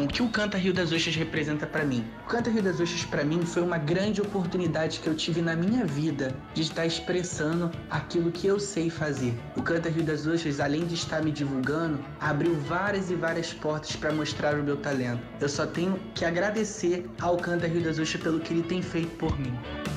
que o Canta Rio das Ostras representa pra mim? O Canta Rio das Ostras pra mim foi uma grande oportunidade que eu tive na minha vida de estar expressando aquilo que eu sei fazer. O Canta Rio das Ostras, além de estar me divulgando, abriu várias e várias portas para mostrar o meu talento. Eu só tenho que agradecer ao Canta Rio das Ostras pelo que ele tem feito por mim.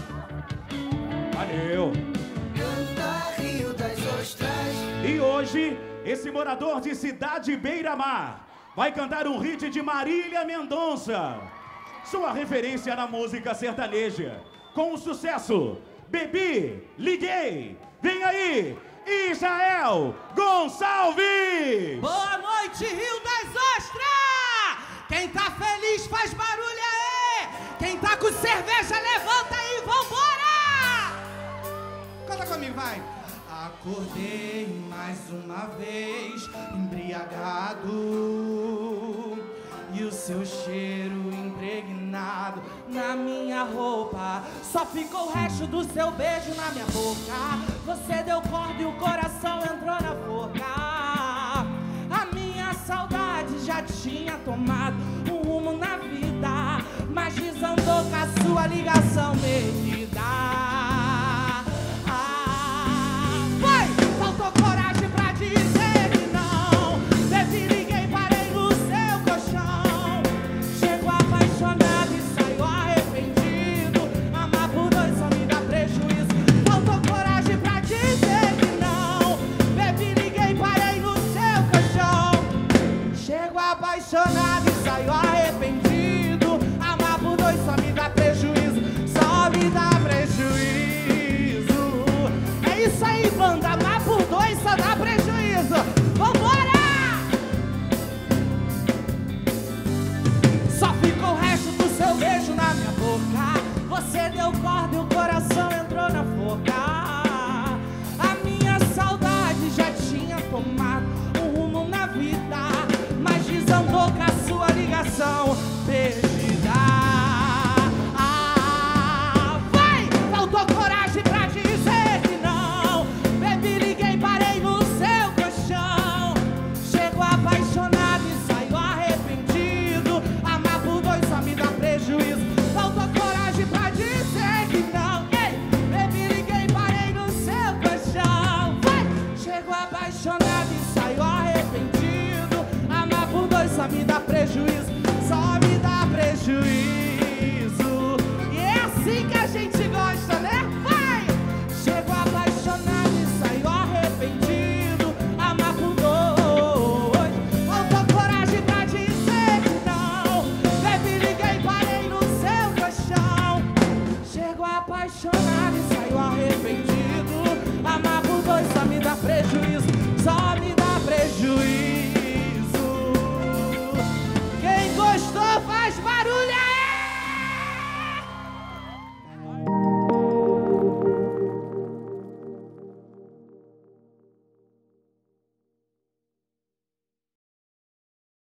Valeu! Canta Rio das Ostras. E hoje, esse morador de Cidade Beira-Mar vai cantar um hit de Marília Mendonça, sua referência na música sertaneja, com o sucesso Bebi, Liguei. Vem aí, Israel Gonçalves! Boa noite, Rio das Ostras! Quem tá feliz faz barulho aí! Quem tá com cerveja, levanta aí, vambora! Canta comigo, vai! Acordei mais uma vez, embriagado, e o seu cheiro impregnado na minha roupa. Só ficou o resto do seu beijo na minha boca. Você deu corda e o coração entrou na forca. A minha saudade já tinha tomado um rumo na vida, mas desandou com a sua ligação perdida. Faltou coragem pra dizer que não. Bebi, liguei, parei no seu colchão. Chego apaixonado e saio arrependido. Amar por dois só me dá prejuízo. Faltou coragem pra dizer que não. Bebi, liguei, parei no seu colchão. Chego apaixonado e saio arrependido. Amar por dois só me dá prejuízo. Só me dá prejuízo. É isso aí, banda. Amar por dois só dá prejuízo. Vambora! Só ficou o resto do seu beijo na minha boca. Você deu corda e o coração entrou na forca. A minha saudade já tinha tomado um rumo na vida, mas desandou com a sua ligação perdida. Vai! Faltou coragem pra dizer que não. Bebi, liguei, parei no seu colchão. Chego apaixonado e saio arrependido. Amar por dois só me dá prejuízo. Faltou coragem pra dizer que não. Ei, bebi, liguei, parei no seu colchão. Vai! Chego apaixonado e saio arrependido. Amar por dois só me dá prejuízo. Só me dá prejuízo. E é assim que a gente gosta, né? Vai! Chego apaixonado e saio arrependido. Amar por dois. Faltou coragem pra dizer que não. Bebi, liguei, parei no seu colchão. Chego apaixonado